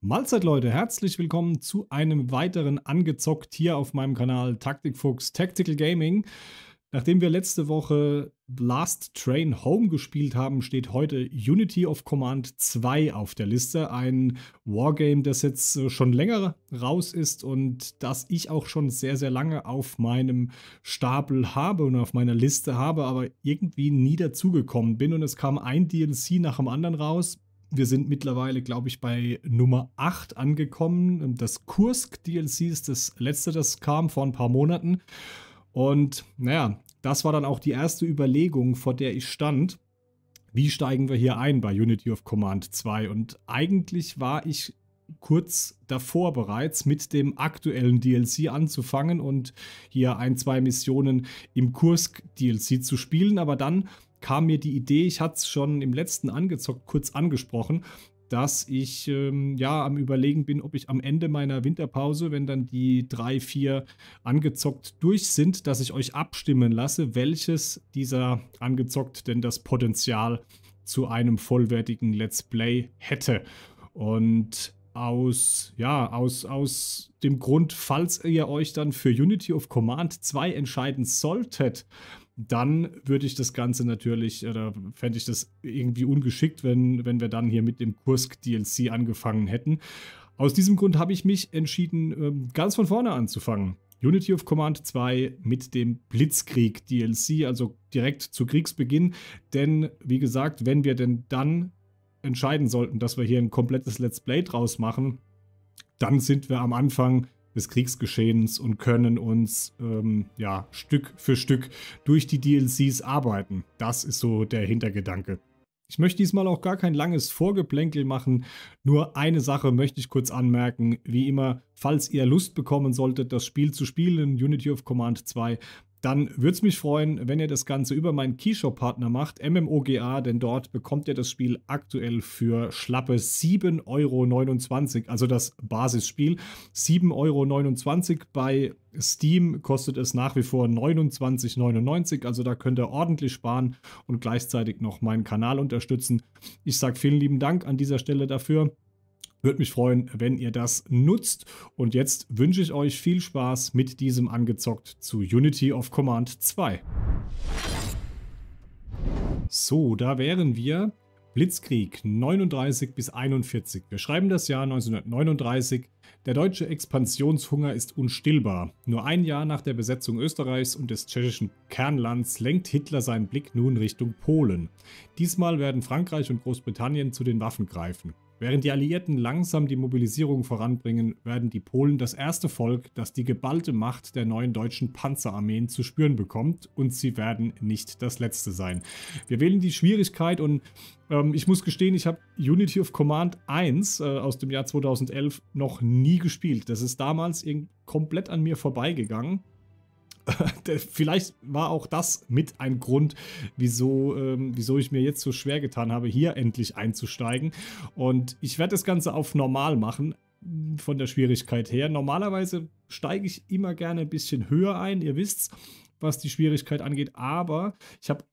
Mahlzeit Leute, herzlich willkommen zu einem weiteren Angezockt hier auf meinem Kanal Taktikfuchs Tactical Gaming. Nachdem wir letzte Woche Last Train Home gespielt haben, steht heute Unity of Command 2 auf der Liste. Ein Wargame, das jetzt schon länger raus ist und das ich auch schon sehr, sehr lange auf meinem Stapel habe und auf meiner Liste habe, aber irgendwie nie dazugekommen bin. Und es kam ein DLC nach dem anderen raus. Wir sind mittlerweile, glaube ich, bei Nummer 8 angekommen. Das Kursk-DLC ist das letzte, das kam vor ein paar Monaten. Und naja, das war dann auch die erste Überlegung, vor der ich stand. Wie steigen wir hier ein bei Unity of Command 2? Und eigentlich war ich kurz davor bereits mit dem aktuellen DLC anzufangen und hier ein, zwei Missionen im Kursk-DLC zu spielen. Aber dann kam mir die Idee, ich hatte es schon im letzten Angezockt kurz angesprochen, dass ich am Überlegen bin, ob ich am Ende meiner Winterpause, wenn dann die 3, 4 angezockt durch sind, dass ich euch abstimmen lasse, welches dieser angezockt denn das Potenzial zu einem vollwertigen Let's Play hätte. Und aus dem Grund, falls ihr euch dann für Unity of Command 2 entscheiden solltet, dann würde ich das Ganze natürlich, oder fände ich das irgendwie ungeschickt, wenn wir dann hier mit dem Kursk-DLC angefangen hätten. Aus diesem Grund habe ich mich entschieden, ganz von vorne anzufangen. Unity of Command 2 mit dem Blitzkrieg-DLC, also direkt zu Kriegsbeginn. Denn, wie gesagt, wenn wir denn dann entscheiden sollten, dass wir hier ein komplettes Let's Play draus machen, dann sind wir am Anfang des Kriegsgeschehens und können uns Stück für Stück durch die DLCs arbeiten. Das ist so der Hintergedanke. Ich möchte diesmal auch gar kein langes Vorgeplänkel machen. Nur eine Sache möchte ich kurz anmerken. Wie immer, falls ihr Lust bekommen solltet, das Spiel zu spielen, Unity of Command 2, dann würde es mich freuen, wenn ihr das Ganze über meinen Keyshop-Partner macht, MMOGA, denn dort bekommt ihr das Spiel aktuell für schlappe 7,29 €, also das Basisspiel. 7,29 € bei Steam kostet es nach wie vor 29,99 €, also da könnt ihr ordentlich sparen und gleichzeitig noch meinen Kanal unterstützen. Ich sage vielen lieben Dank an dieser Stelle dafür. Würde mich freuen, wenn ihr das nutzt. Und jetzt wünsche ich euch viel Spaß mit diesem Angezockt zu Unity of Command 2. So, da wären wir. Blitzkrieg 39 bis 41. Wir schreiben das Jahr 1939. Der deutsche Expansionshunger ist unstillbar. Nur ein Jahr nach der Besetzung Österreichs und des tschechischen Kernlands lenkt Hitler seinen Blick nun Richtung Polen. Diesmal werden Frankreich und Großbritannien zu den Waffen greifen. Während die Alliierten langsam die Mobilisierung voranbringen, werden die Polen das erste Volk, das die geballte Macht der neuen deutschen Panzerarmeen zu spüren bekommt, und sie werden nicht das letzte sein. Wir wählen die Schwierigkeit und ich muss gestehen, ich habe Unity of Command 1 aus dem Jahr 2011 noch nie gespielt. Das ist damals komplett an mir vorbeigegangen. Vielleicht war auch das mit ein Grund, wieso ich mir jetzt so schwer getan habe, hier endlich einzusteigen. Und ich werde das Ganze auf normal machen, von der Schwierigkeit her. Normalerweise steige ich immer gerne ein bisschen höher ein, ihr wisst's, was die Schwierigkeit angeht. Aber ich habe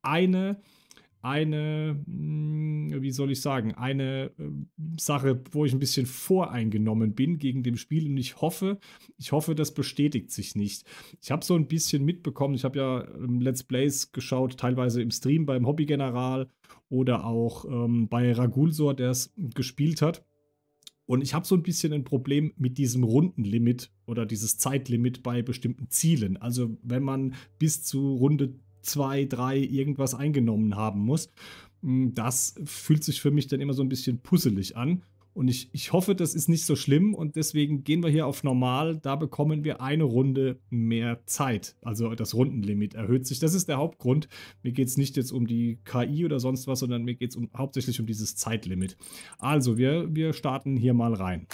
wie soll ich sagen, eine Sache, wo ich ein bisschen voreingenommen bin gegen dem Spiel, und ich hoffe, das bestätigt sich nicht. Ich habe so ein bisschen mitbekommen, ich habe ja Let's Plays geschaut, teilweise im Stream beim Hobbygeneral oder auch bei Ragulsor, der es gespielt hat. Und ich habe so ein bisschen ein Problem mit diesem Rundenlimit oder dieses Zeitlimit bei bestimmten Zielen. Also wenn man bis zu Runde 2, 3 irgendwas eingenommen haben muss. Das fühlt sich für mich dann immer so ein bisschen puzzelig an. Und ich hoffe, das ist nicht so schlimm, und deswegen gehen wir hier auf normal. Da bekommen wir eine Runde mehr Zeit. Also das Rundenlimit erhöht sich. Das ist der Hauptgrund. Mir geht es nicht jetzt um die KI oder sonst was, sondern mir geht es hauptsächlich um dieses Zeitlimit. Also wir starten hier mal rein.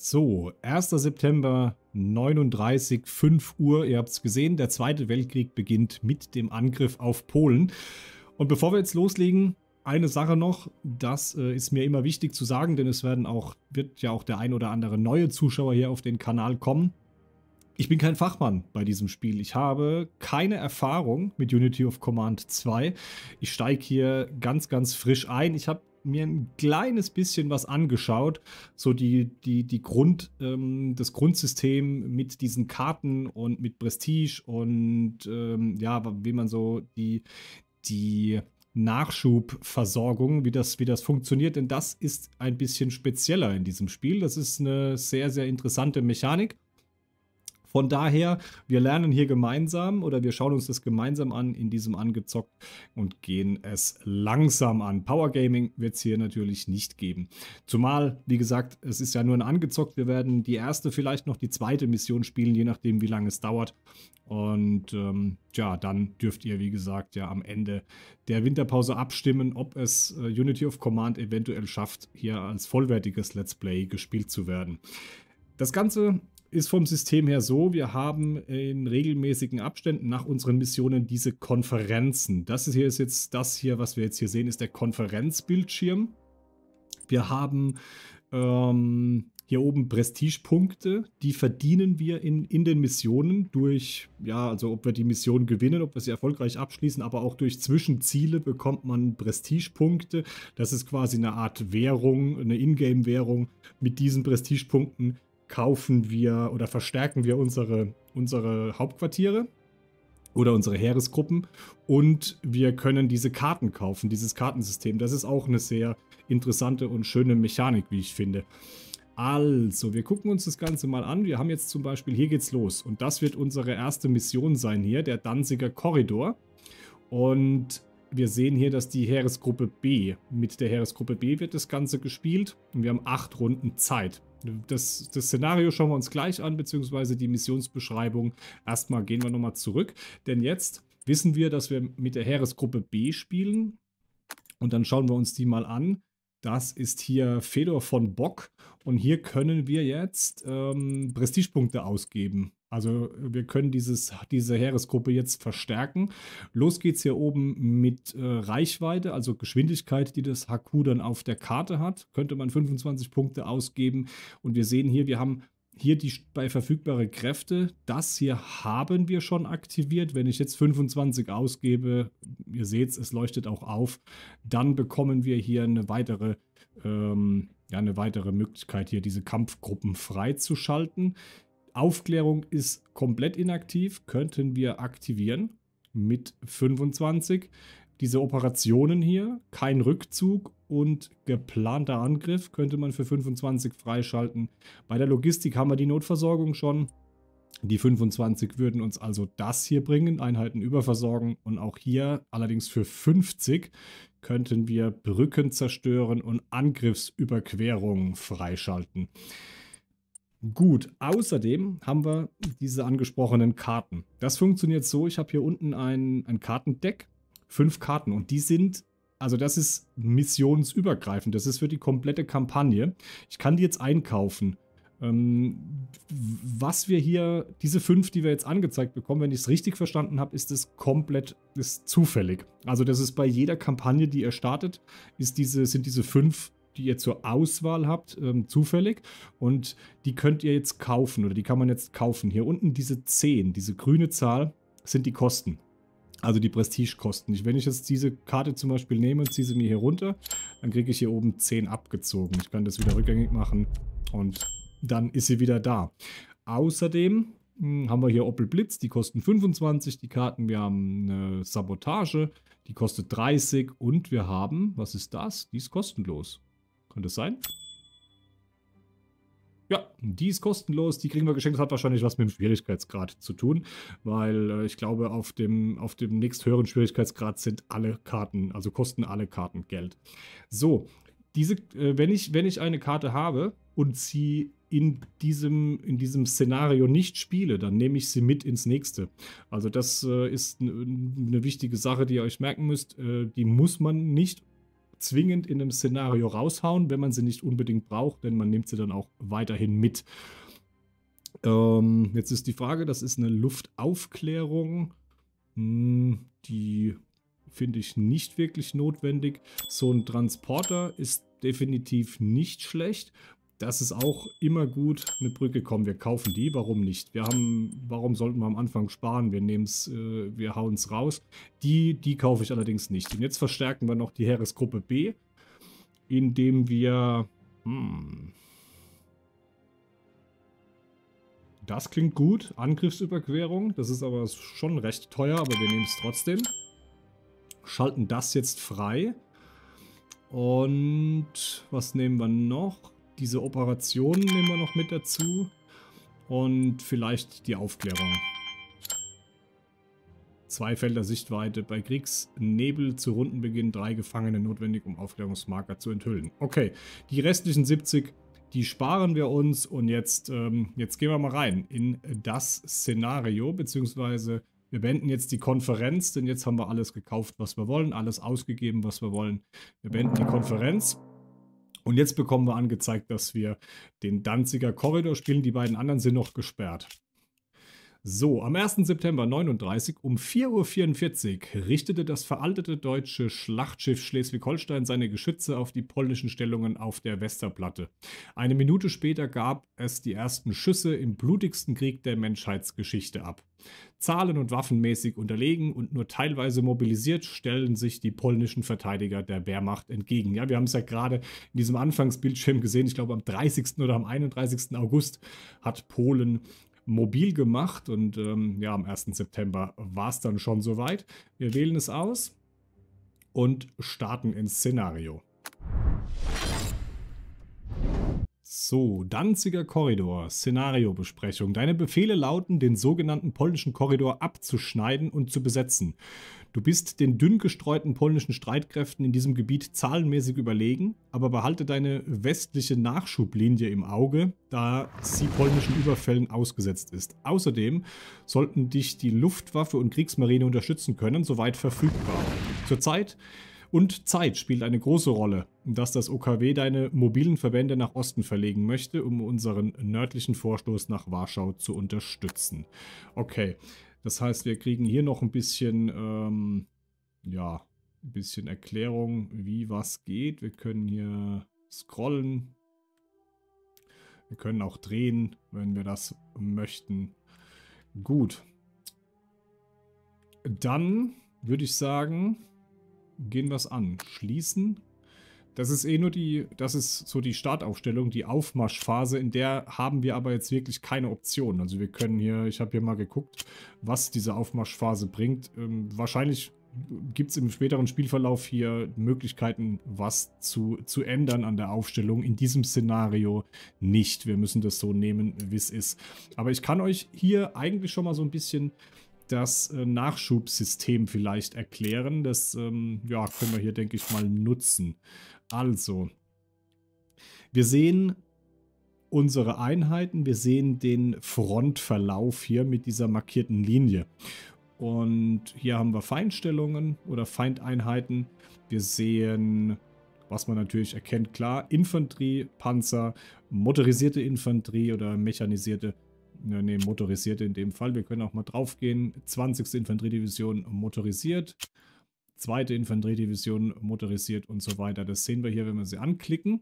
So, 1. September 39, 5 Uhr. Ihr habt es gesehen, der Zweite Weltkrieg beginnt mit dem Angriff auf Polen. Und bevor wir jetzt loslegen, eine Sache noch, das ist mir immer wichtig zu sagen, denn wird ja auch der ein oder andere neue Zuschauer hier auf den Kanal kommen. Ich bin kein Fachmann bei diesem Spiel. Ich habe keine Erfahrung mit Unity of Command 2. Ich steige hier ganz, ganz frisch ein. Ich habe mir ein kleines bisschen was angeschaut. So das Grundsystem mit diesen Karten und mit Prestige und ja, wie man so die Nachschubversorgung, wie das funktioniert. Denn das ist ein bisschen spezieller in diesem Spiel. Das ist eine sehr, sehr interessante Mechanik. Von daher, wir lernen hier gemeinsam oder wir schauen uns das gemeinsam an in diesem Angezockt und gehen es langsam an. Power Gaming wird es hier natürlich nicht geben. Zumal, wie gesagt, es ist ja nur ein Angezockt. Wir werden die erste, vielleicht noch die zweite Mission spielen, je nachdem, wie lange es dauert. Und ja, dann dürft ihr, wie gesagt, ja am Ende der Winterpause abstimmen, ob es Unity of Command eventuell schafft, hier als vollwertiges Let's Play gespielt zu werden. Das Ganze ist vom System her so, wir haben in regelmäßigen Abständen nach unseren Missionen diese Konferenzen. Das ist jetzt das hier, was wir jetzt hier sehen, ist der Konferenzbildschirm. Wir haben hier oben Prestigepunkte, die verdienen wir in den Missionen durch, ja, also ob wir die Mission gewinnen, ob wir sie erfolgreich abschließen, aber auch durch Zwischenziele bekommt man Prestigepunkte. Das ist quasi eine Art Währung, eine Ingame-Währung. Mit diesen Prestigepunkten kaufen wir oder verstärken wir unsere Hauptquartiere oder unsere Heeresgruppen und wir können diese Karten kaufen, dieses Kartensystem. Das ist auch eine sehr interessante und schöne Mechanik, wie ich finde. Also, wir gucken uns das Ganze mal an. Wir haben jetzt zum Beispiel, hier geht's los und das wird unsere erste Mission sein hier, der Danziger Korridor. Und wir sehen hier, dass die Heeresgruppe B, mit der Heeresgruppe B wird das Ganze gespielt und wir haben 8 Runden Zeit. Das Szenario schauen wir uns gleich an, beziehungsweise die Missionsbeschreibung. Erstmal gehen wir nochmal zurück, denn jetzt wissen wir, dass wir mit der Heeresgruppe B spielen und dann schauen wir uns die mal an. Das ist hier Fedor von Bock und hier können wir jetzt Prestigepunkte ausgeben. Also wir können diese Heeresgruppe jetzt verstärken. Los geht's hier oben mit Reichweite, also Geschwindigkeit, die das HQ dann auf der Karte hat. Könnte man 25 Punkte ausgeben. Und wir sehen hier, wir haben hier bei verfügbare Kräfte. Das hier haben wir schon aktiviert. Wenn ich jetzt 25 ausgebe, ihr seht es leuchtet auch auf, dann bekommen wir hier eine weitere Möglichkeit, hier diese Kampfgruppen freizuschalten. Aufklärung ist komplett inaktiv, könnten wir aktivieren mit 25. Diese Operationen hier, kein Rückzug und geplanter Angriff könnte man für 25 freischalten. Bei der Logistik haben wir die Notversorgung schon. Die 25 würden uns also das hier bringen, Einheiten überversorgen und auch hier allerdings für 50 könnten wir Brücken zerstören und Angriffsüberquerungen freischalten. Gut, außerdem haben wir diese angesprochenen Karten. Das funktioniert so, ich habe hier unten ein Kartendeck, 5 Karten und die sind, also das ist missionsübergreifend, das ist für die komplette Kampagne. Ich kann die jetzt einkaufen. Was wir hier, diese 5, die wir jetzt angezeigt bekommen, wenn ich es richtig verstanden habe, ist es ist zufällig. Also das ist bei jeder Kampagne, die ihr startet, sind diese 5, die ihr zur Auswahl habt, zufällig und die könnt ihr jetzt kaufen oder die kann man jetzt kaufen. Hier unten diese 10, diese grüne Zahl, sind die Kosten, also die Prestigekosten. Wenn ich jetzt diese Karte zum Beispiel nehme und ziehe sie mir hier runter, dann kriege ich hier oben 10 abgezogen. Ich kann das wieder rückgängig machen und dann ist sie wieder da. Außerdem haben wir hier Opel Blitz, die kosten 25, die Karten. Wir haben eine Sabotage, die kostet 30 und wir haben, was ist das? Die ist kostenlos. Kann das sein? Ja, die ist kostenlos, die kriegen wir geschenkt. Das hat wahrscheinlich was mit dem Schwierigkeitsgrad zu tun, weil ich glaube, auf dem nächsthöheren Schwierigkeitsgrad sind alle Karten, also kosten alle Karten Geld. So, wenn ich eine Karte habe und sie in diesem Szenario nicht spiele, dann nehme ich sie mit ins nächste. Also das ist eine wichtige Sache, die ihr euch merken müsst. Die muss man nicht zwingend in einem Szenario raushauen, wenn man sie nicht unbedingt braucht, denn man nimmt sie dann auch weiterhin mit. Jetzt ist die Frage, das ist eine Luftaufklärung. Die finde ich nicht wirklich notwendig. So ein Transporter ist definitiv nicht schlecht. Das ist auch immer gut. Eine Brücke, komm, wir kaufen die. Warum nicht? Warum sollten wir am Anfang sparen? Wir hauen es raus. Die kaufe ich allerdings nicht. Und jetzt verstärken wir noch die Heeresgruppe B, indem wir... Das klingt gut. Angriffsüberquerung. Das ist aber schon recht teuer, aber wir nehmen es trotzdem. Schalten das jetzt frei. Und was nehmen wir noch? Diese Operationen nehmen wir noch mit dazu. Und vielleicht die Aufklärung. 2 Felder Sichtweite. Bei Kriegsnebel zu Rundenbeginn 3 Gefangene notwendig, um Aufklärungsmarker zu enthüllen. Okay, die restlichen 70, die sparen wir uns. Und jetzt gehen wir mal rein in das Szenario, beziehungsweise wir beenden jetzt die Konferenz, denn jetzt haben wir alles gekauft, was wir wollen, alles ausgegeben, was wir wollen. Wir beenden die Konferenz. Und jetzt bekommen wir angezeigt, dass wir den Danziger Korridor spielen. Die beiden anderen sind noch gesperrt. So, am 1. September 39 um 4:44 Uhr richtete das veraltete deutsche Schlachtschiff Schleswig-Holstein seine Geschütze auf die polnischen Stellungen auf der Westerplatte. Eine Minute später gab es die ersten Schüsse im blutigsten Krieg der Menschheitsgeschichte ab. Zahlen- und waffenmäßig unterlegen und nur teilweise mobilisiert stellen sich die polnischen Verteidiger der Wehrmacht entgegen. Ja, wir haben es ja gerade in diesem Anfangsbildschirm gesehen. Ich glaube, am 30. oder am 31. August hat Polen mobil gemacht und ja, am 1. September war es dann schon soweit. Wir wählen es aus und starten ins Szenario. So, Danziger Korridor, Szenariobesprechung. Deine Befehle lauten, den sogenannten polnischen Korridor abzuschneiden und zu besetzen. Du bist den dünn gestreuten polnischen Streitkräften in diesem Gebiet zahlenmäßig überlegen, aber behalte deine westliche Nachschublinie im Auge, da sie polnischen Überfällen ausgesetzt ist. Außerdem sollten dich die Luftwaffe und Kriegsmarine unterstützen können, soweit verfügbar. Zeit spielt eine große Rolle, dass das OKW deine mobilen Verbände nach Osten verlegen möchte, um unseren nördlichen Vorstoß nach Warschau zu unterstützen. Okay, das heißt, wir kriegen hier noch ein bisschen, ja, ein bisschen Erklärung, wie was geht. Wir können hier scrollen. Wir können auch drehen, wenn wir das möchten. Gut. Dann würde ich sagen, gehen wir es an. Schließen. Das ist das ist so die Startaufstellung, die Aufmarschphase, in der haben wir aber jetzt wirklich keine Option. Also wir können hier, ich habe hier mal geguckt, was diese Aufmarschphase bringt. Wahrscheinlich gibt es im späteren Spielverlauf hier Möglichkeiten, was zu ändern an der Aufstellung. In diesem Szenario nicht. Wir müssen das so nehmen, wie es ist. Aber ich kann euch hier eigentlich schon mal so ein bisschen das Nachschubsystem vielleicht erklären. Das ja, können wir hier, denke ich mal, nutzen. Also, wir sehen unsere Einheiten, wir sehen den Frontverlauf hier mit dieser markierten Linie. Und hier haben wir Feindstellungen oder Feindeinheiten. Wir sehen, was man natürlich erkennt, klar, Infanterie, Panzer, motorisierte Infanterie oder mechanisierte, ne, motorisierte in dem Fall. Wir können auch mal drauf gehen. 20. Infanteriedivision motorisiert. 2. Infanteriedivision motorisiert und so weiter. Das sehen wir hier, wenn wir sie anklicken.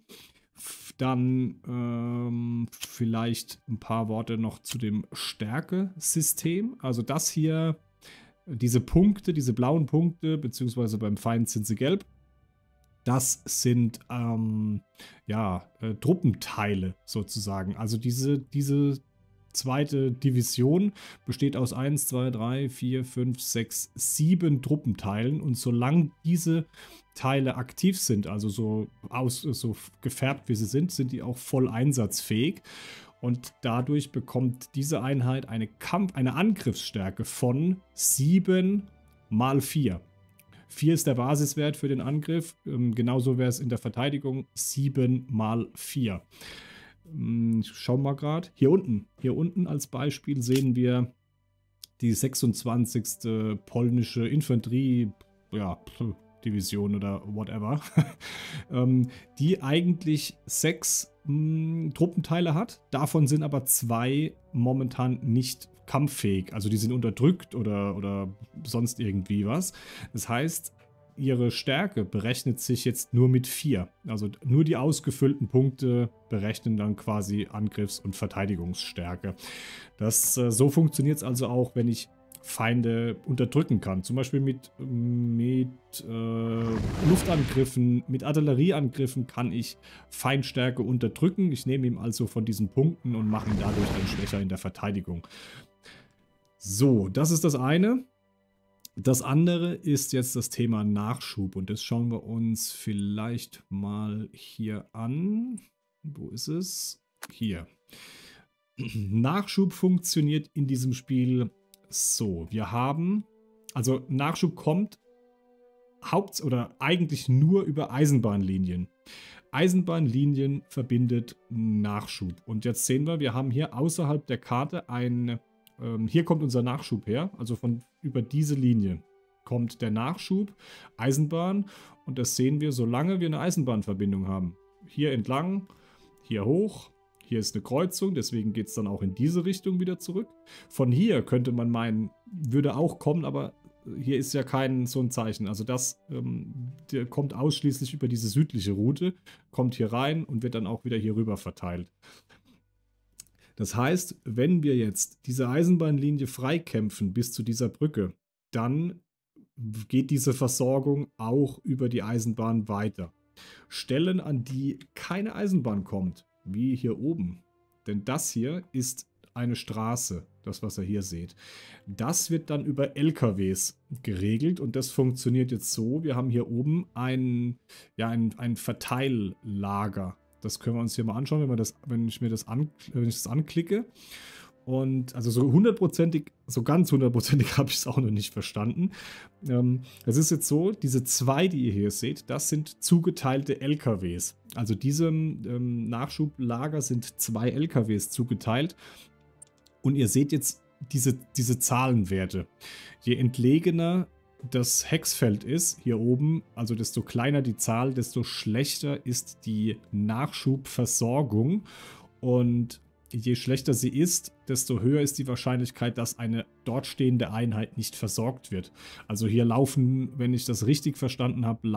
Dann vielleicht ein paar Worte noch zu dem Stärke-System. Also das hier, diese Punkte, diese blauen Punkte, beziehungsweise beim Feind sind sie gelb. Das sind ja, Truppenteile sozusagen. Also diese zweite Division besteht aus 1, 2, 3, 4, 5, 6, 7 Truppenteilen und solange diese Teile aktiv sind, also so gefärbt wie sie sind die auch voll einsatzfähig und dadurch bekommt diese Einheit eine Angriffsstärke von 7 mal 4. 4 ist der Basiswert für den Angriff, genauso wäre es in der Verteidigung 7 mal 4. Schauen wir mal gerade. Hier unten als Beispiel sehen wir die 26. polnische Infanterie, ja, Division oder whatever, die eigentlich 6 Truppenteile hat. Davon sind aber 2 momentan nicht kampffähig. Also die sind unterdrückt oder sonst irgendwie was. Das heißt, ihre Stärke berechnet sich jetzt nur mit 4. Also nur die ausgefüllten Punkte berechnen dann quasi Angriffs- und Verteidigungsstärke. So funktioniert es also auch, wenn ich Feinde unterdrücken kann. Zum Beispiel mit Luftangriffen, mit Artillerieangriffen kann ich Feindstärke unterdrücken. Ich nehme ihm also von diesen Punkten und mache ihn dadurch dann schwächer in der Verteidigung. So, das ist das eine. Das andere ist jetzt das Thema Nachschub und das schauen wir uns vielleicht mal hier an. Wo ist es? Hier. Nachschub funktioniert in diesem Spiel so. Wir haben, also Nachschub kommt eigentlich nur über Eisenbahnlinien. Eisenbahnlinien verbindet Nachschub. Und jetzt sehen wir haben hier außerhalb der Karte hier kommt unser Nachschub her, also über diese Linie kommt der Nachschub, Eisenbahn, und das sehen wir, solange wir eine Eisenbahnverbindung haben. Hier entlang, hier hoch, hier ist eine Kreuzung, deswegen geht es dann auch in diese Richtung wieder zurück. Von hier könnte man meinen, würde auch kommen, aber hier ist ja kein so ein Zeichen. Also der kommt ausschließlich über diese südliche Route, kommt hier rein und wird dann auch wieder hier rüber verteilt. Das heißt, wenn wir jetzt diese Eisenbahnlinie freikämpfen bis zu dieser Brücke, dann geht diese Versorgung auch über die Eisenbahn weiter. Stellen, an die keine Eisenbahn kommt, wie hier oben, denn das hier ist eine Straße, das, was ihr hier seht. Das wird dann über LKWs geregelt und das funktioniert jetzt so, wir haben hier oben ein Verteillager. Das können wir uns hier mal anschauen, wenn ich das anklicke. Und also so ganz hundertprozentig habe ich es auch noch nicht verstanden. Das ist jetzt so, diese 2, die ihr hier seht, das sind zugeteilte LKWs. Also diesem Nachschublager sind 2 LKWs zugeteilt. Und ihr seht jetzt diese Zahlenwerte. Je entlegener das Hexfeld ist, hier oben, also desto kleiner die Zahl, desto schlechter ist die Nachschubversorgung. Und je schlechter sie ist, desto höher ist die Wahrscheinlichkeit, dass eine dort stehende Einheit nicht versorgt wird. Also hier laufen, wenn ich das richtig verstanden habe,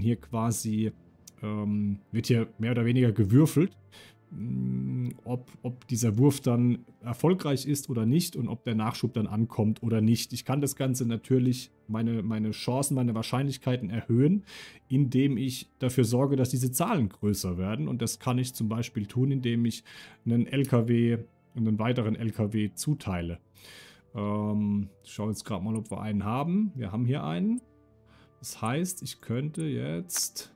wird hier mehr oder weniger gewürfelt, ob dieser Wurf dann erfolgreich ist oder nicht und ob der Nachschub dann ankommt oder nicht. Ich kann das Ganze natürlich, meine Chancen, meine Wahrscheinlichkeiten erhöhen, indem ich dafür sorge, dass diese Zahlen größer werden. Und das kann ich zum Beispiel tun, indem ich einen weiteren LKW zuteile. Ich schaue jetzt gerade mal, ob wir einen haben. Wir haben hier einen. Das heißt, ich könnte jetzt...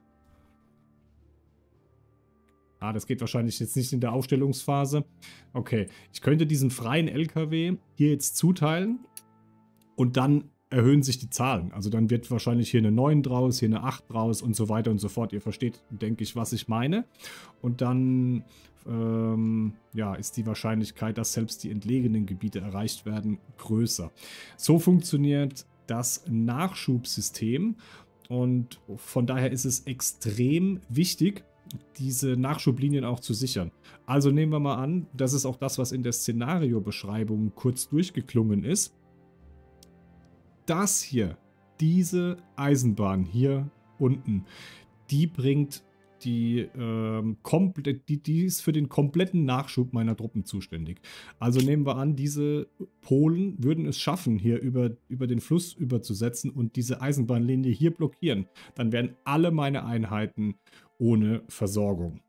das geht wahrscheinlich jetzt nicht in der Aufstellungsphase. Okay, ich könnte diesen freien LKW hier jetzt zuteilen und dann erhöhen sich die Zahlen. Also dann wird wahrscheinlich hier eine 9 draus, hier eine 8 draus und so weiter und so fort. Ihr versteht, denke ich, was ich meine. Und dann ist die Wahrscheinlichkeit, dass selbst die entlegenen Gebiete erreicht werden, größer. So funktioniert das Nachschubsystem und von daher ist es extrem wichtig, diese Nachschublinien auch zu sichern. Also nehmen wir mal an, das ist auch das, was in der Szenariobeschreibung kurz durchgeklungen ist. Das hier, diese Eisenbahn hier unten, die bringt die ist für den kompletten Nachschub meiner Truppen zuständig. Also nehmen wir an, diese Polen würden es schaffen, hier über den Fluss überzusetzen und diese Eisenbahnlinie hier blockieren. Dann wären alle meine Einheiten ohne Versorgung.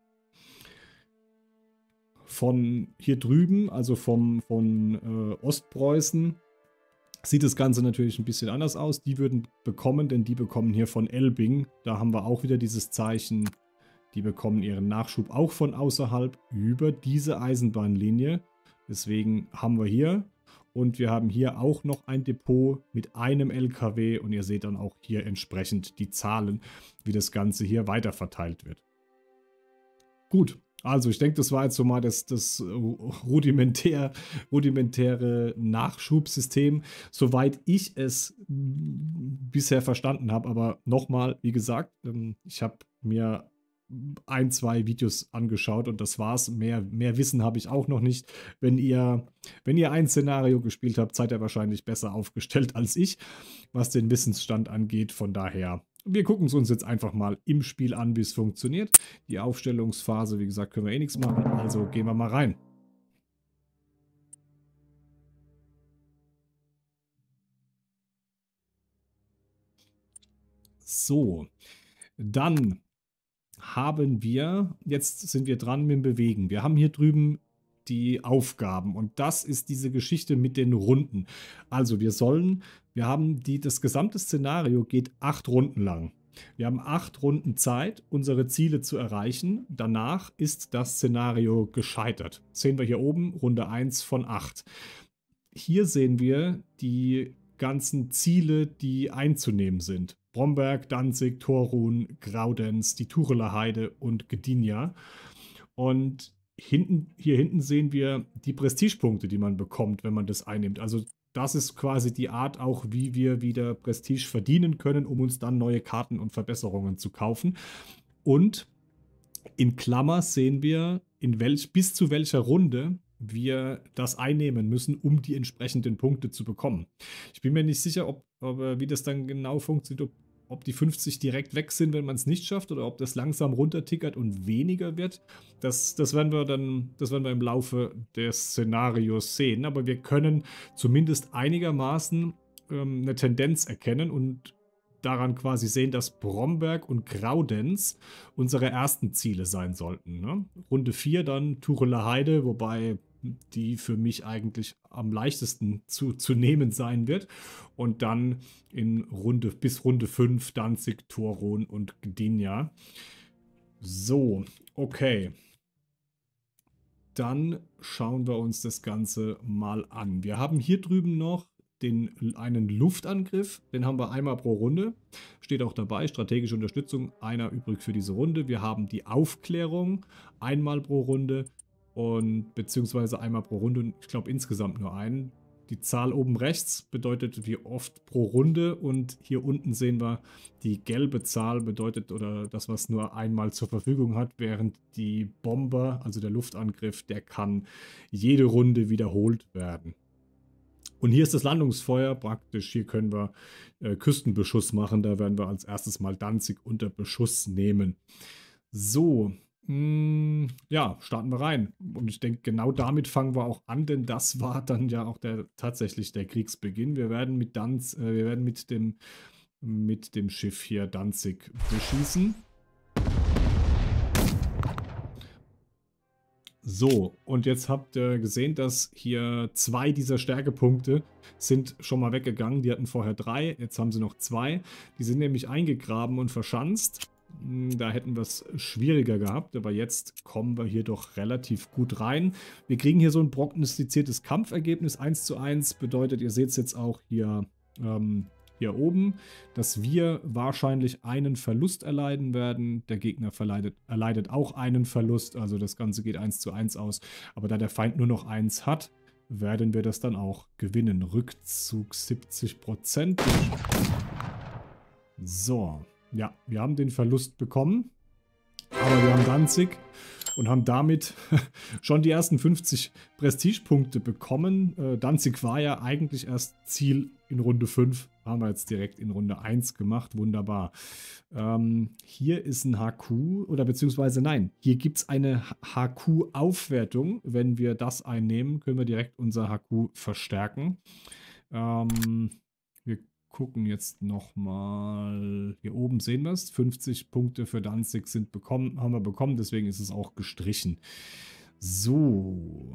Von hier drüben, also von Ostpreußen, sieht das Ganze natürlich ein bisschen anders aus. Die würden bekommen, denn die bekommen hier von Elbing, da haben wir auch wieder dieses Zeichen, die bekommen ihren Nachschub auch von außerhalb über diese Eisenbahnlinie. Deswegen haben wir hier und wir haben hier auch noch ein Depot mit einem LKW und ihr seht dann auch hier entsprechend die Zahlen, wie das Ganze hier weiter verteilt wird. Gut, Also ich denke, das war jetzt so mal das rudimentäre Nachschubsystem, soweit ich es bisher verstanden habe. Aber nochmal, wie gesagt, ich habe mir ein, zwei Videos angeschaut und das war's. Mehr Wissen habe ich auch noch nicht. Wenn ihr ein Szenario gespielt habt, seid ihr wahrscheinlich besser aufgestellt als ich, was den Wissensstand angeht. Von daher, wir gucken es uns jetzt einfach mal im Spiel an, wie es funktioniert. Die Aufstellungsphase, wie gesagt, können wir eh nichts machen. Also gehen wir mal rein. So, dann jetzt sind wir dran mit dem Bewegen. Wir haben hier drüben die Aufgaben und das ist diese Geschichte mit den Runden. Also das gesamte Szenario geht 8 Runden lang. Wir haben 8 Runden Zeit, unsere Ziele zu erreichen. Danach ist das Szenario gescheitert. Das sehen wir hier oben, Runde 1 von 8. Hier sehen wir die ganzen Ziele, die einzunehmen sind. Bromberg, Danzig, Torun, Graudenz, die Tucheler Heide und Gdynia. Und hier hinten sehen wir die Prestigepunkte, die man bekommt, wenn man das einnimmt. Also das ist quasi die Art auch, wie wir wieder Prestige verdienen können, um uns dann neue Karten und Verbesserungen zu kaufen. Und in Klammer sehen wir, bis zu welcher Runde wir das einnehmen müssen, um die entsprechenden Punkte zu bekommen. Ich bin mir nicht sicher, wie das dann genau funktioniert, ob die 50 direkt weg sind, wenn man es nicht schafft, oder ob das langsam runtertickert und weniger wird. Das werden wir im Laufe des Szenarios sehen. Aber wir können zumindest einigermaßen eine Tendenz erkennen und daran quasi sehen, dass Bromberg und Graudenz unsere ersten Ziele sein sollten. Ne? Runde 4 dann Tucheler Heide, wobei die für mich eigentlich am leichtesten zu nehmen sein wird. Und dann bis Runde 5 Danzig, Torun und Gdynia. So, okay. Dann schauen wir uns das Ganze mal an. Wir haben hier drüben noch einen Luftangriff, den haben wir einmal pro Runde. Steht auch dabei, strategische Unterstützung, einer übrig für diese Runde. Wir haben die Aufklärung, einmal pro Runde und beziehungsweise einmal pro Runde und ich glaube insgesamt nur einen. Die Zahl oben rechts bedeutet wie oft pro Runde und hier unten sehen wir die gelbe Zahl bedeutet oder das, was nur einmal zur Verfügung hat, während die Bomber, also der Luftangriff, der kann jede Runde wiederholt werden. Und hier ist das Landungsfeuer praktisch. Hier können wir Küstenbeschuss machen. Da werden wir als erstes mal Danzig unter Beschuss nehmen. So, ja, starten wir rein. Und ich denke, genau damit fangen wir auch an, denn das war dann ja auch tatsächlich der Kriegsbeginn. Wir werden mit dem Schiff hier Danzig beschießen. So, und jetzt habt ihr gesehen, dass hier 2 dieser Stärkepunkte sind schon mal weggegangen. Die hatten vorher 3, jetzt haben sie noch 2. Die sind nämlich eingegraben und verschanzt. Da hätten wir es schwieriger gehabt, aber jetzt kommen wir hier doch relativ gut rein. Wir kriegen hier so ein prognostiziertes Kampfergebnis 1:1. Bedeutet, ihr seht es jetzt auch hier oben, dass wir wahrscheinlich einen Verlust erleiden werden. Der Gegner erleidet auch einen Verlust, also das Ganze geht 1:1 aus. Aber da der Feind nur noch 1 hat, werden wir das dann auch gewinnen. Rückzug 70%. So, ja, wir haben den Verlust bekommen, aber wir haben Danzig und haben damit schon die ersten 50 Prestigepunkte bekommen. Danzig war ja eigentlich erst Ziel in Runde 5, haben wir jetzt direkt in Runde 1 gemacht, wunderbar. Hier ist ein HQ, oder beziehungsweise nein, hier gibt es eine HQ-Aufwertung. Wenn wir das einnehmen, können wir direkt unser HQ verstärken. Wir gucken jetzt nochmal. Hier oben sehen wir es. 50 Punkte für Danzig haben wir bekommen, deswegen ist es auch gestrichen. So.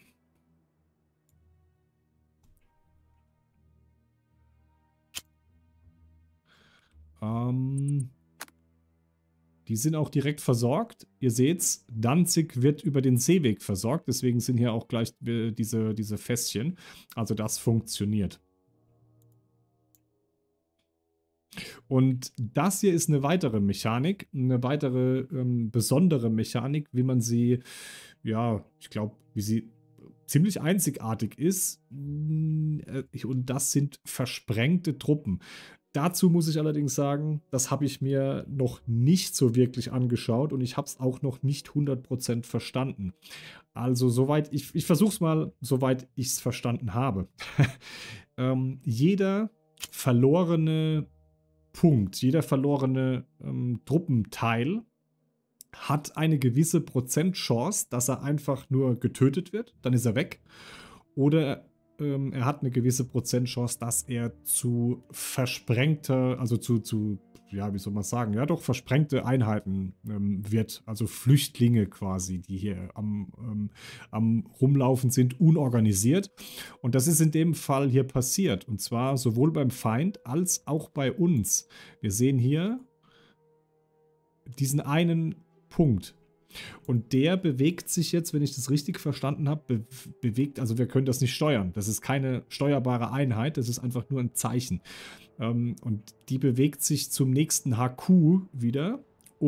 Die sind auch direkt versorgt. Ihr seht's, Danzig wird über den Seeweg versorgt, deswegen sind hier auch gleich diese Fässchen. Also das funktioniert. Und das hier ist eine weitere Mechanik, eine weitere besondere Mechanik, wie man sie, ja, ich glaube, wie sie ziemlich einzigartig ist. Und das sind versprengte Truppen. Dazu muss ich allerdings sagen, das habe ich mir noch nicht so wirklich angeschaut und ich habe es auch noch nicht 100% verstanden. Also soweit, ich versuche es mal, soweit ich es verstanden habe. Jeder verlorene Punkt, jeder verlorene Truppenteil hat eine gewisse Prozentchance, dass er einfach nur getötet wird, dann ist er weg. Oder er hat eine gewisse Prozentchance, dass er zu versprengter, also ja, wie soll man sagen, ja doch, versprengte Einheiten wird, also Flüchtlinge quasi, die hier am Rumlaufen sind, unorganisiert. Und das ist in dem Fall hier passiert. Und zwar sowohl beim Feind als auch bei uns. Wir sehen hier diesen einen Punkt. Und der bewegt sich jetzt, wenn ich das richtig verstanden habe, bewegt, also wir können das nicht steuern. Das ist keine steuerbare Einheit, das ist einfach nur ein Zeichen. Und die bewegt sich zum nächsten HQ wieder,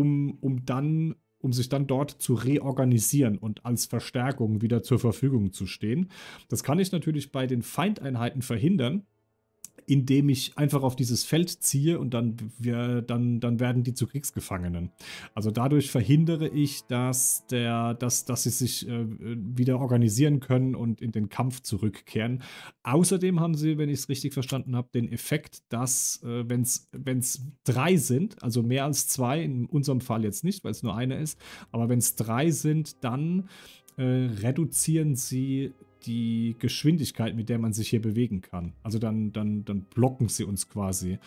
um sich dann dort zu reorganisieren und als Verstärkung wieder zur Verfügung zu stehen. Das kann ich natürlich bei den Feindeinheiten verhindern, indem ich einfach auf dieses Feld ziehe und dann werden die zu Kriegsgefangenen. Also dadurch verhindere ich, dass sie sich wieder organisieren können und in den Kampf zurückkehren. Außerdem haben sie, wenn ich es richtig verstanden habe, den Effekt, dass wenn es 3 sind, also mehr als 2, in unserem Fall jetzt nicht, weil es nur eine ist, aber wenn es 3 sind, dann reduzieren sie die Geschwindigkeit, mit der man sich hier bewegen kann. Also dann blocken sie uns quasi.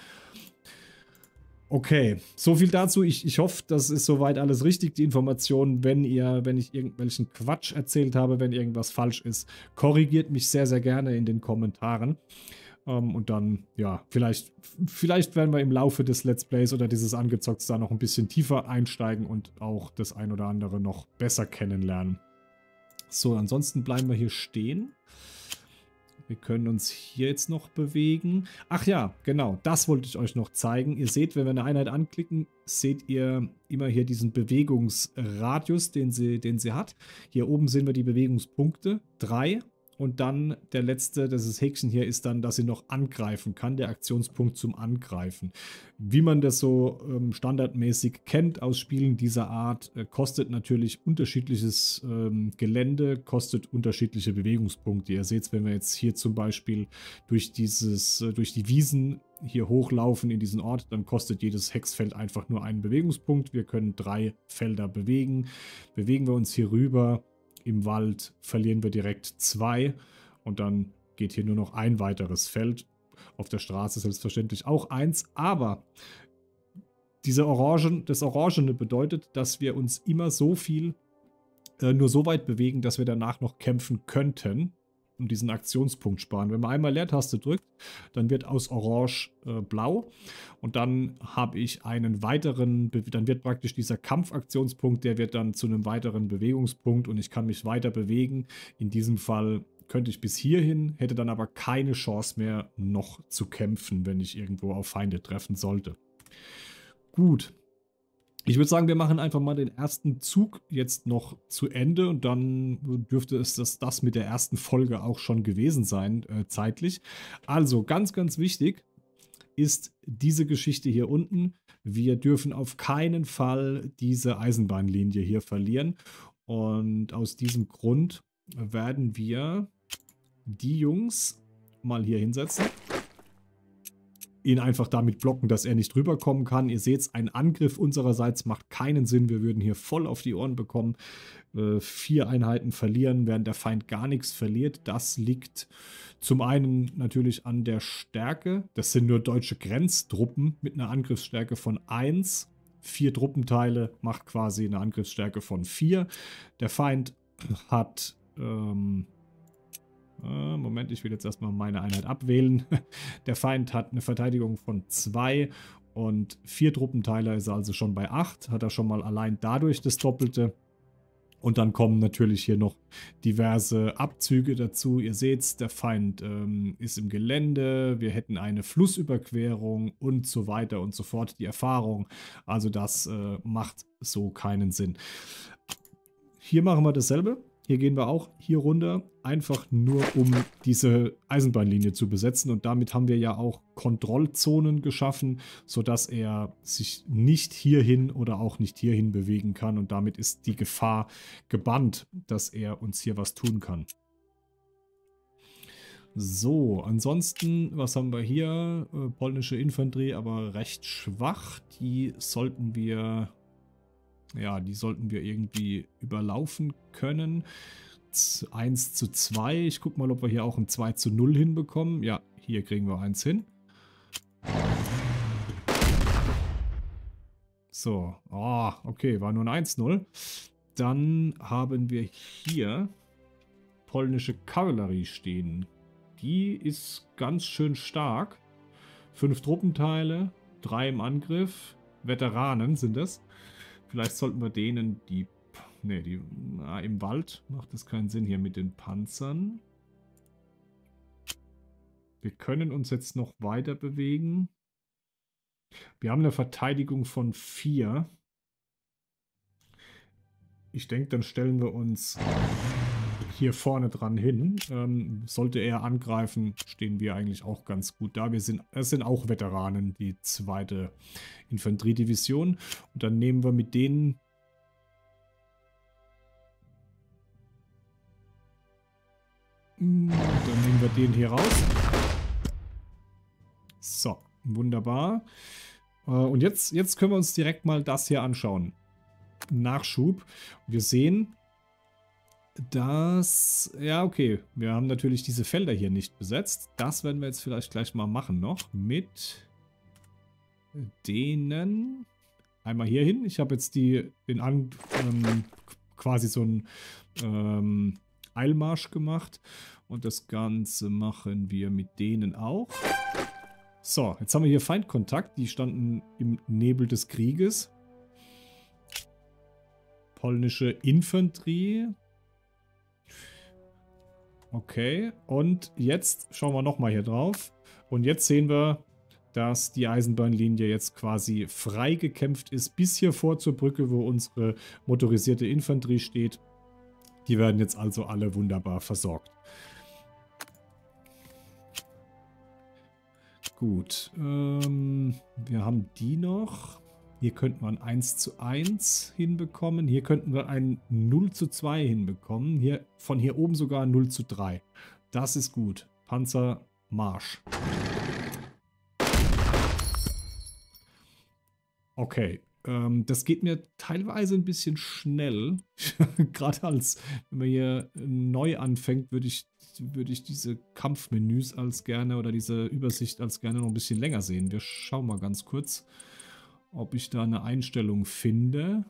Okay, so viel dazu. Ich hoffe, das ist soweit alles richtig, die Informationen. Wenn ich irgendwelchen Quatsch erzählt habe, wenn irgendwas falsch ist, korrigiert mich sehr, sehr gerne in den Kommentaren. Und dann, ja, vielleicht werden wir im Laufe des Let's Plays oder dieses Angezockts da noch ein bisschen tiefer einsteigen und auch das ein oder andere noch besser kennenlernen. So, ansonsten bleiben wir hier stehen. Wir können uns hier jetzt noch bewegen. Ach ja, genau, das wollte ich euch noch zeigen. Ihr seht, wenn wir eine Einheit anklicken, seht ihr immer hier diesen Bewegungsradius, den sie hat. Hier oben sehen wir die Bewegungspunkte, 3. Und dann der letzte, das Häkchen hier, ist dann, dass sie noch angreifen kann, der Aktionspunkt zum Angreifen. Wie man das so standardmäßig kennt aus Spielen dieser Art, kostet natürlich unterschiedliches Gelände, kostet unterschiedliche Bewegungspunkte. Ihr seht es, wenn wir jetzt hier zum Beispiel durch die Wiesen hier hochlaufen in diesen Ort, dann kostet jedes Hexfeld einfach nur einen Bewegungspunkt. Wir können 3 Felder bewegen. Bewegen wir uns hier rüber im Wald, verlieren wir direkt 2 und dann geht hier nur noch ein weiteres Feld. Auf der Straße selbstverständlich auch 1, aber das Orangene bedeutet, dass wir uns immer nur so weit bewegen, dass wir danach noch kämpfen könnten und diesen Aktionspunkt sparen. Wenn man einmal Leertaste drückt, dann wird aus Orange blau und dann habe ich einen weiteren, dann wird praktisch dieser Kampfaktionspunkt, der wird dann zu einem weiteren Bewegungspunkt und ich kann mich weiter bewegen. In diesem Fall könnte ich bis hierhin, hätte dann aber keine Chance mehr noch zu kämpfen, wenn ich irgendwo auf Feinde treffen sollte. Gut. Ich würde sagen, wir machen einfach mal den ersten Zug jetzt noch zu Ende und dann dürfte es das mit der ersten Folge auch schon gewesen sein, zeitlich. Also ganz, ganz wichtig ist diese Geschichte hier unten. Wir dürfen auf keinen Fall diese Eisenbahnlinie hier verlieren und aus diesem Grund werden wir die Jungs mal hier hinsetzen. Ihn einfach damit blocken, dass er nicht rüberkommen kann. Ihr seht, ein Angriff unsererseits macht keinen Sinn. Wir würden hier voll auf die Ohren bekommen. 4 Einheiten verlieren, während der Feind gar nichts verliert. Das liegt zum einen natürlich an der Stärke. Das sind nur deutsche Grenztruppen mit einer Angriffsstärke von 1. 4 Truppenteile macht quasi eine Angriffsstärke von 4. Der Feind hat... Moment, ich will jetzt erstmal meine Einheit abwählen. Der Feind hat eine Verteidigung von 2 und 4 Truppenteile ist er also schon bei 8. Hat er schon mal allein dadurch das Doppelte. Und dann kommen natürlich hier noch diverse Abzüge dazu. Ihr seht, der Feind ist im Gelände, wir hätten eine Flussüberquerung und so weiter und so fort. Die Erfahrung, also das macht so keinen Sinn. Hier machen wir dasselbe. Hier gehen wir auch hier runter, einfach nur um diese Eisenbahnlinie zu besetzen. Und damit haben wir ja auch Kontrollzonen geschaffen, sodass er sich nicht hierhin oder auch nicht hierhin bewegen kann. Und damit ist die Gefahr gebannt, dass er uns hier was tun kann. So, ansonsten, was haben wir hier? Polnische Infanterie, aber recht schwach. Die sollten wir... Ja, die sollten wir irgendwie überlaufen können. 1:2. Ich gucke mal, ob wir hier auch ein 2:0 hinbekommen. Ja, hier kriegen wir 1 hin. So. Oh, okay, war nur ein 1:0. Dann haben wir hier polnische Kavallerie stehen. Die ist ganz schön stark. 5 Truppenteile, 3 im Angriff. Veteranen sind es. Vielleicht sollten wir denen die... Ne, im Wald macht es keinen Sinn hier mit den Panzern. Wir können uns jetzt noch weiter bewegen. Wir haben eine Verteidigung von 4. Ich denke, dann stellen wir uns hier vorne dran hin. Sollte er angreifen, stehen wir eigentlich auch ganz gut da. Es sind auch Veteranen, die 2. Infanteriedivision. Und dann nehmen wir mit denen... Dann nehmen wir den hier raus. So, wunderbar. Und jetzt können wir uns direkt mal das hier anschauen. Nachschub. Wir sehen, dass... Ja, okay. Wir haben natürlich diese Felder hier nicht besetzt. Das werden wir jetzt vielleicht gleich mal machen noch. Mit denen... Einmal hier hin. Ich habe jetzt quasi so einen Eilmarsch gemacht. Und das Ganze machen wir mit denen auch. So, jetzt haben wir hier Feindkontakt. Die standen im Nebel des Krieges. Polnische Infanterie. Okay, und jetzt schauen wir nochmal hier drauf. Und jetzt sehen wir, dass die Eisenbahnlinie jetzt quasi frei gekämpft ist, bis hier vor zur Brücke, wo unsere motorisierte Infanterie steht. Die werden jetzt also alle wunderbar versorgt. Gut, wir haben die noch. Hier könnten wir ein 1:1 hinbekommen. Hier könnten wir ein 0:2 hinbekommen. Hier, von hier oben sogar ein 0:3. Das ist gut. Panzer, Marsch. Okay, das geht mir teilweise ein bisschen schnell. Gerade wenn man hier neu anfängt, würde ich diese Kampfmenüs als gerne oder diese Übersicht als gerne noch ein bisschen länger sehen. Wir schauen mal ganz kurz, ob ich da eine Einstellung finde.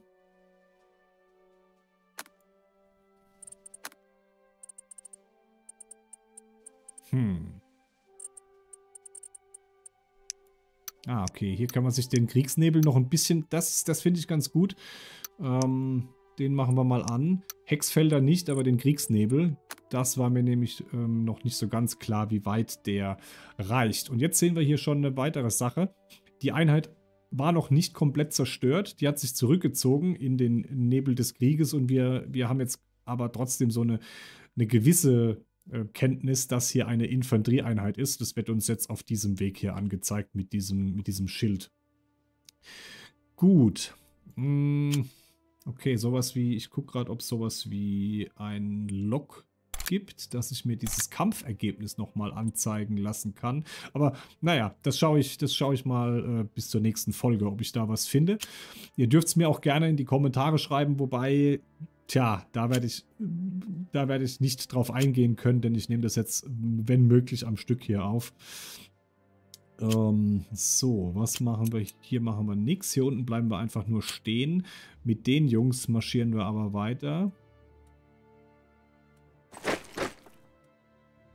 Ah, okay. Hier kann man sich den Kriegsnebel noch ein bisschen... Das finde ich ganz gut. Den machen wir mal an. Hexfelder nicht, aber den Kriegsnebel. Das war mir nämlich noch nicht so ganz klar, wie weit der reicht. Und jetzt sehen wir hier schon eine weitere Sache. Die Einheit war noch nicht komplett zerstört. Die hat sich zurückgezogen in den Nebel des Krieges. Und wir haben jetzt aber trotzdem so eine gewisse... Kenntnis, dass hier eine Infanterieeinheit ist. Das wird uns jetzt auf diesem Weg hier angezeigt mit diesem Schild. Gut. Okay, sowas wie, ich gucke gerade, ob es sowas wie ein Log gibt, dass ich mir dieses Kampfergebnis nochmal anzeigen lassen kann. Aber naja, das schaue ich mal bis zur nächsten Folge, ob ich da was finde. Ihr dürft es mir auch gerne in die Kommentare schreiben, wobei... Tja, da werde ich nicht drauf eingehen können, denn ich nehme das jetzt, wenn möglich, am Stück hier auf. So, was machen wir? Hier machen wir nichts. Hier unten bleiben wir einfach nur stehen. Mit den Jungs marschieren wir aber weiter.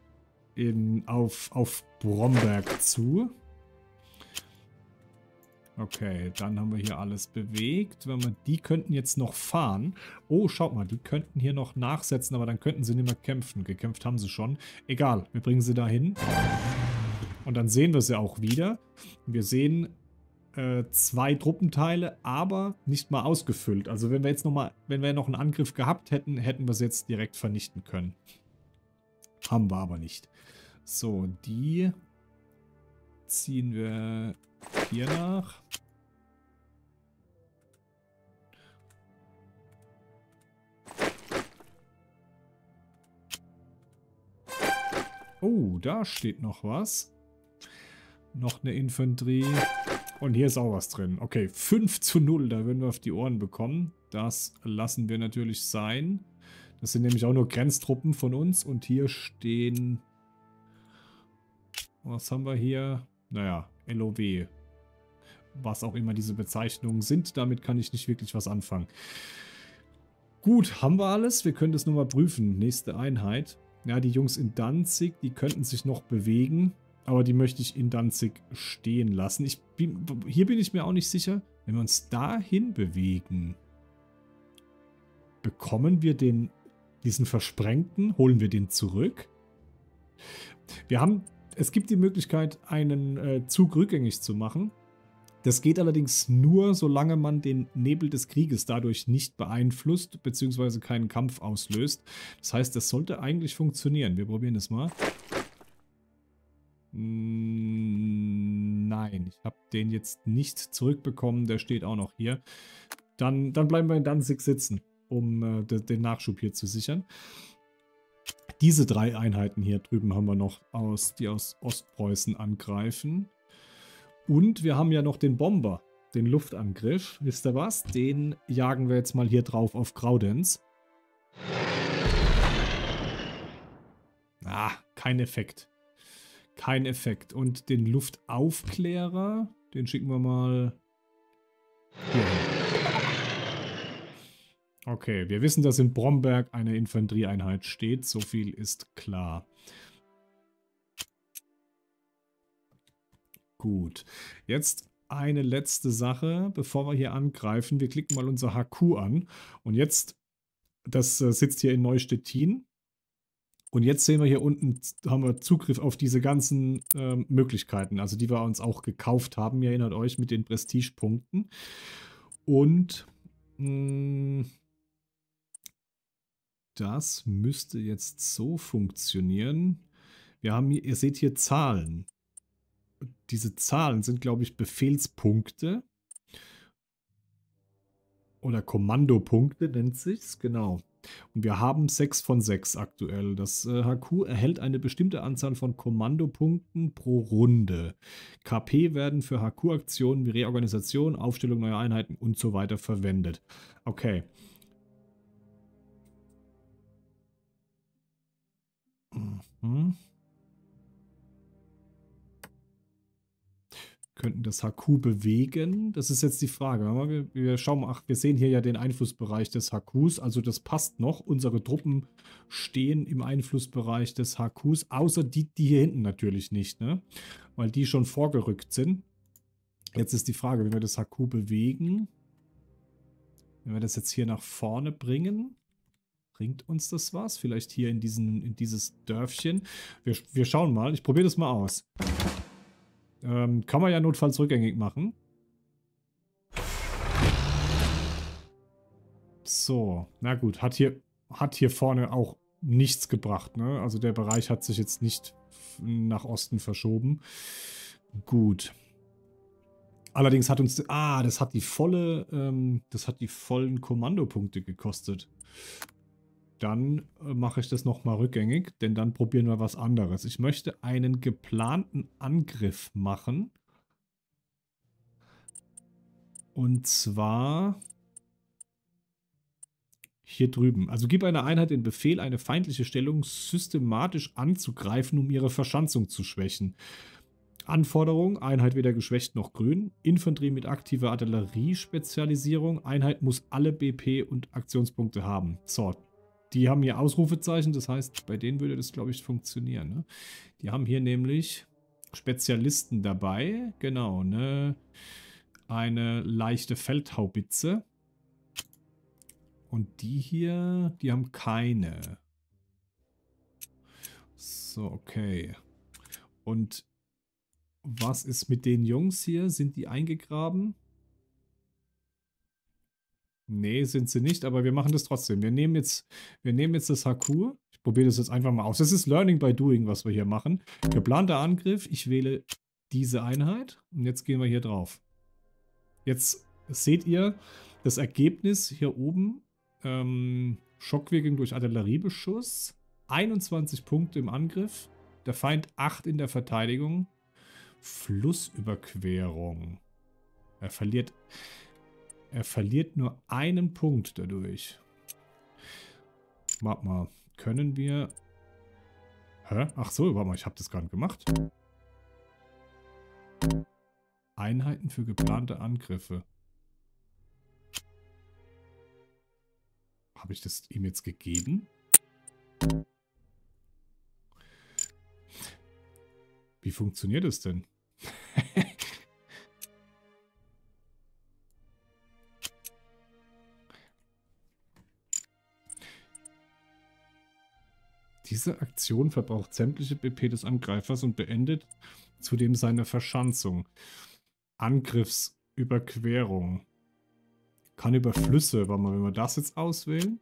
Auf Bromberg zu. Okay, dann haben wir hier alles bewegt. Die könnten jetzt noch fahren. Oh, schaut mal, die könnten hier noch nachsetzen, aber dann könnten sie nicht mehr kämpfen. Gekämpft haben sie schon. Egal, wir bringen sie dahin. Und dann sehen wir sie auch wieder. Wir sehen 2 Truppenteile, aber nicht mal ausgefüllt. Also wenn wir jetzt noch einen Angriff gehabt hätten, hätten wir sie jetzt direkt vernichten können. Haben wir aber nicht. So, die ziehen wir hier nach. Oh, da steht noch was. Noch eine Infanterie. Und hier ist auch was drin. Okay, 5:0, da würden wir auf die Ohren bekommen. Das lassen wir natürlich sein. Das sind nämlich auch nur Grenztruppen von uns. Und hier stehen... Was haben wir hier? Naja, LOW. Was auch immer diese Bezeichnungen sind. Damit kann ich nicht wirklich was anfangen. Gut, haben wir alles. Wir können das nur mal prüfen. Nächste Einheit. Ja, die Jungs in Danzig, die könnten sich noch bewegen. Aber die möchte ich in Danzig stehen lassen. Hier bin ich mir auch nicht sicher. Wenn wir uns dahin bewegen, bekommen wir diesen Versprengten? Holen wir den zurück? Es gibt die Möglichkeit, einen Zug rückgängig zu machen. Das geht allerdings nur, solange man den Nebel des Krieges dadurch nicht beeinflusst, beziehungsweise keinen Kampf auslöst. Das heißt, das sollte eigentlich funktionieren. Wir probieren das mal. Nein, ich habe den jetzt nicht zurückbekommen. Der steht auch noch hier. Dann bleiben wir in Danzig sitzen, um den Nachschub hier zu sichern. Diese 3 Einheiten hier drüben haben wir noch, die aus Ostpreußen angreifen. Und wir haben ja noch den Bomber, den Luftangriff. Wisst ihr was? Den jagen wir jetzt mal hier drauf auf Graudenz. Ah, kein Effekt. Kein Effekt. Und den Luftaufklärer, den schicken wir mal hier hin. Okay, wir wissen, dass in Bromberg eine Infanterieeinheit steht. So viel ist klar. Gut. Jetzt eine letzte Sache, bevor wir hier angreifen. Wir klicken mal unser HQ an. Und jetzt, das sitzt hier in Neustettin. Und jetzt sehen wir hier unten, haben wir Zugriff auf diese ganzen Möglichkeiten, also die wir uns auch gekauft haben. Ihr erinnert euch mit den Prestigepunkten. Und das müsste jetzt so funktionieren. Wir haben hier, ihr seht hier Zahlen. Diese Zahlen sind, glaube ich, Befehlspunkte. Oder Kommandopunkte nennt sich's, genau. Und wir haben 6 von 6 aktuell. Das HQ erhält eine bestimmte Anzahl von Kommandopunkten pro Runde. KP werden für HQ-Aktionen wie Reorganisation, Aufstellung neuer Einheiten und so weiter verwendet. Okay. Könnten das HQ bewegen? Das ist jetzt die Frage. Wir schauen mal, wir sehen hier ja den Einflussbereich des HQs, also das passt noch. Unsere Truppen stehen im Einflussbereich des HQs, außer die hier hinten natürlich nicht, ne? Weil die schon vorgerückt sind. Jetzt ist die Frage, wenn wir das HQ bewegen, wenn wir das jetzt hier nach vorne bringen, bringt uns das was? Vielleicht hier in dieses Dörfchen. Wir schauen mal, ich probiere das mal aus. Kann man ja notfalls rückgängig machen. So, na gut, hat hier vorne auch nichts gebracht, ne? Also der Bereich hat sich jetzt nicht nach Osten verschoben. Gut. Allerdings hat uns, das hat die vollen Kommandopunkte gekostet. Dann mache ich das nochmal rückgängig, denn dann probieren wir was anderes. Ich möchte einen geplanten Angriff machen. Und zwar hier drüben. Also gib einer Einheit den Befehl, eine feindliche Stellung systematisch anzugreifen, um ihre Verschanzung zu schwächen. Anforderung, Einheit weder geschwächt noch grün. Infanterie mit aktiver Artillerie-Spezialisierung. Einheit muss alle BP und Aktionspunkte haben. So. Die haben hier Ausrufezeichen, das heißt, bei denen würde das, glaube ich, funktionieren. Ne? Die haben hier nämlich Spezialisten dabei. Genau, ne? eine leichte Feldhaubitze. Und die hier, die haben keine. So, okay. Und was ist mit den Jungs hier? Sind die eingegraben? Nee, sind sie nicht, aber wir machen das trotzdem. Wir nehmen jetzt das Hakur. Ich probiere das jetzt einfach mal aus. Das ist Learning by Doing, was wir hier machen. Geplanter Angriff. Ich wähle diese Einheit. Und jetzt gehen wir hier drauf. Jetzt seht ihr das Ergebnis hier oben. Schockwirkung durch Artilleriebeschuss. 21 Punkte im Angriff. Der Feind 8 in der Verteidigung. Flussüberquerung. Er verliert nur einen Punkt dadurch. Warte mal. Können wir... Hä? Ach so, warte mal. Ich habe das gerade gemacht. Einheiten für geplante Angriffe. Habe ich das ihm jetzt gegeben? Wie funktioniert es denn? Diese Aktion verbraucht sämtliche BP des Angreifers und beendet zudem seine Verschanzung. Angriffsüberquerung. Kann über Flüsse, warte mal, wenn wir das jetzt auswählen.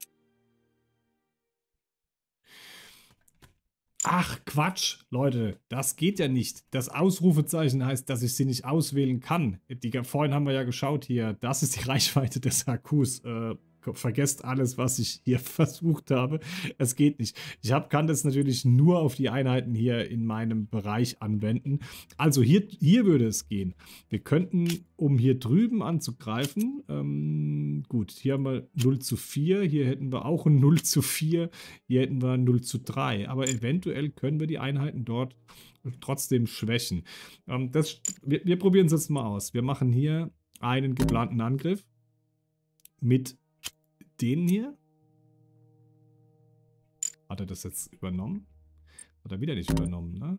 Ach, Quatsch, Leute, das geht ja nicht. Das Ausrufezeichen heißt, dass ich sie nicht auswählen kann. Vorhin haben wir ja geschaut hier, das ist die Reichweite des Hakus. Vergesst alles, was ich hier versucht habe. Es geht nicht. Ich kann das natürlich nur auf die Einheiten hier in meinem Bereich anwenden. Also hier würde es gehen. Wir könnten, um hier drüben anzugreifen, gut, hier haben wir 0:4, hier hätten wir auch ein 0:4, hier hätten wir ein 0:3. Aber eventuell können wir die Einheiten dort trotzdem schwächen. Wir probieren es jetzt mal aus. Wir machen hier einen geplanten Angriff mit den hier. Hat er das jetzt übernommen? Hat er wieder nicht übernommen, ne?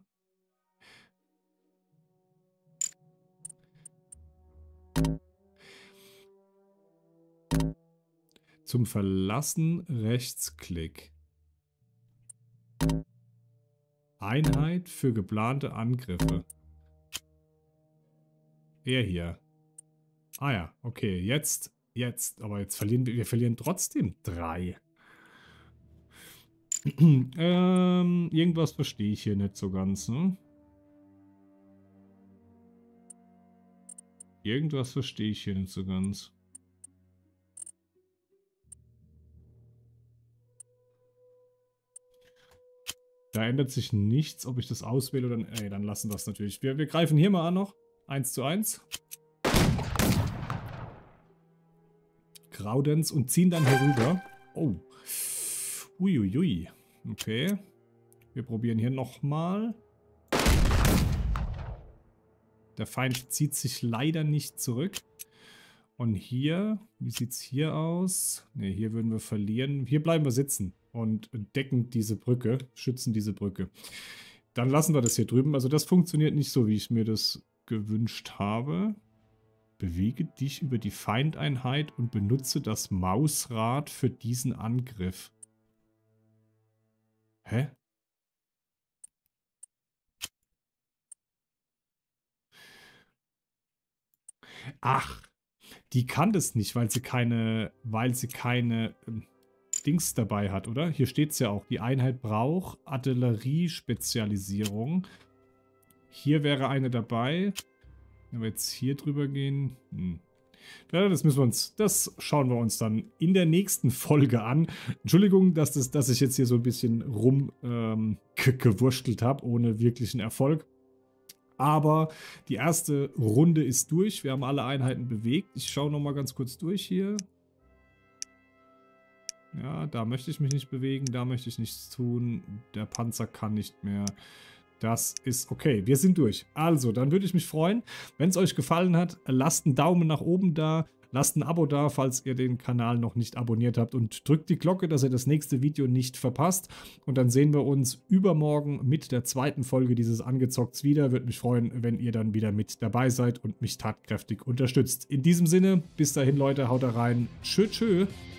Zum Verlassen Rechtsklick. Einheit für geplante Angriffe. Er hier. Ah ja, okay, jetzt, aber jetzt verlieren wir verlieren trotzdem 3. Irgendwas verstehe ich hier nicht so ganz, ne? Irgendwas verstehe ich hier nicht so ganz. Da ändert sich nichts, ob ich das auswähle oder... Ey, dann lassen wir es natürlich. Wir greifen hier mal an noch. 1:1. Graudenz und ziehen dann herüber. Oh. Uiuiui. Okay. Wir probieren hier nochmal. Der Feind zieht sich leider nicht zurück. Und hier, wie sieht es hier aus? Ne, hier würden wir verlieren. Hier bleiben wir sitzen und decken diese Brücke, schützen diese Brücke. Dann lassen wir das hier drüben. Also das funktioniert nicht so, wie ich mir das gewünscht habe. Bewege dich über die Feindeinheit und benutze das Mausrad für diesen Angriff. Hä? Ach, die kann das nicht, weil sie keine Dings dabei hat, oder? Hier steht es ja auch. Die Einheit braucht Artilleriespezialisierung. Hier wäre eine dabei. Wenn wir jetzt hier drüber gehen. Ja, das schauen wir uns dann in der nächsten Folge an. Entschuldigung, dass ich jetzt hier so ein bisschen rumgewurschtelt habe, ohne wirklichen Erfolg. Aber die erste Runde ist durch. Wir haben alle Einheiten bewegt. Ich schaue nochmal ganz kurz durch hier. Ja, da möchte ich mich nicht bewegen. Da möchte ich nichts tun. Der Panzer kann nicht mehr. Das ist okay. Wir sind durch. Also, dann würde ich mich freuen, wenn es euch gefallen hat. Lasst einen Daumen nach oben da. Lasst ein Abo da, falls ihr den Kanal noch nicht abonniert habt und drückt die Glocke, dass ihr das nächste Video nicht verpasst. Und dann sehen wir uns übermorgen mit der zweiten Folge dieses Angezockts wieder. Würde mich freuen, wenn ihr dann wieder mit dabei seid und mich tatkräftig unterstützt. In diesem Sinne, bis dahin Leute, haut da rein. Tschö, tschö.